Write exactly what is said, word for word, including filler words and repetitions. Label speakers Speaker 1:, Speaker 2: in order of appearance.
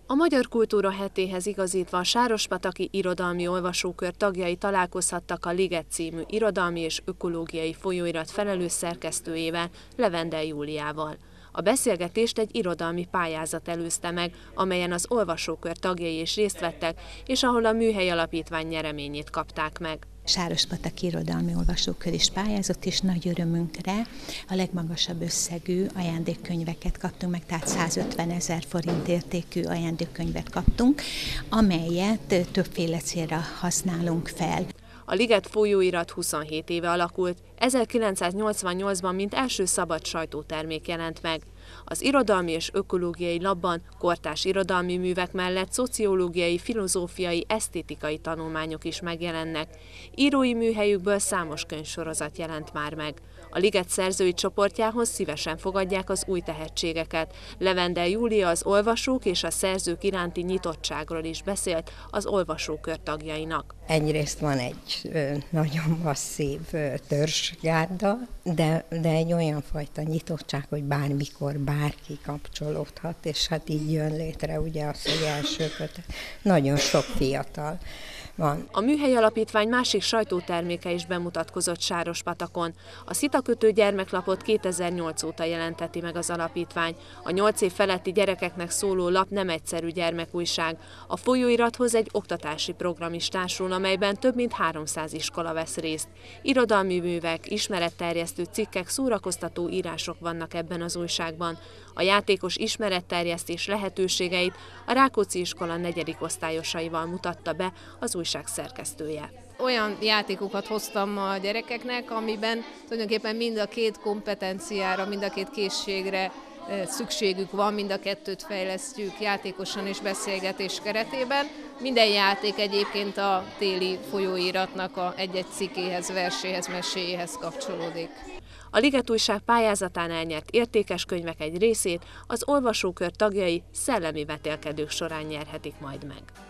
Speaker 1: A Magyar Kultúra Hetéhez igazítva a Sárospataki Irodalmi Olvasókör tagjai találkozhattak a Liget című irodalmi és ökológiai folyóirat felelős szerkesztőjével, Levendel Júliával. A beszélgetést egy irodalmi pályázat előzte meg, amelyen az olvasókör tagjai is részt vettek, és ahol a Műhely Alapítvány nyereményét kapták meg.
Speaker 2: Sárospataki Irodalmi Olvasókör is pályázott, és nagy örömünkre a legmagasabb összegű ajándékkönyveket kaptunk meg, tehát százötven ezer forint értékű ajándékkönyvet kaptunk, amelyet többféle célra használunk fel.
Speaker 1: A Liget folyóirat huszonhét éve alakult, ezerkilencszáznyolcvannyolcban mint első szabad sajtótermék jelent meg. Az irodalmi és ökológiai lapban kortárs irodalmi művek mellett szociológiai, filozófiai, esztétikai tanulmányok is megjelennek. Írói műhelyükből számos könyvsorozat jelent már meg. A Liget szerzői csoportjához szívesen fogadják az új tehetségeket. Levendel Júlia az olvasók és a szerzők iránti nyitottságról is beszélt az olvasókör tagjainak.
Speaker 3: Egyrészt van egy ö, nagyon masszív ö, törzsgárda, de, de egy olyan fajta nyitottság, hogy bármikor bárki kapcsolódhat, és hát így jön létre ugye az, hogy első kötet. Nagyon sok fiatal van.
Speaker 1: A Műhely Alapítvány másik sajtóterméke is bemutatkozott Sárospatakon. A Szitakötő gyermeklapot kétezer-nyolc óta jelenteti meg az alapítvány. A nyolc év feletti gyerekeknek szóló lap nem egyszerű gyermekújság. A folyóirathoz egy oktatási program is társul, amelyben több mint háromszáz iskola vesz részt. Irodalmi művek, ismeretterjesztő cikkek, szórakoztató írások vannak ebben az újságban. A játékos ismeretterjesztés lehetőségeit a Rákóczi iskola negyedik osztályosaival mutatta be az újság szerkesztője.
Speaker 4: Olyan játékokat hoztam a gyerekeknek, amiben tulajdonképpen mind a két kompetenciára, mind a két készségre szükségük van, mind a kettőt fejlesztjük játékosan és beszélgetés keretében. Minden játék egyébként a téli folyóiratnak a egy-egy cikkéhez, verséhez, meséjéhez kapcsolódik.
Speaker 1: A Liget újság pályázatán elnyert értékes könyvek egy részét az olvasókör tagjai szellemi vetélkedők során nyerhetik majd meg.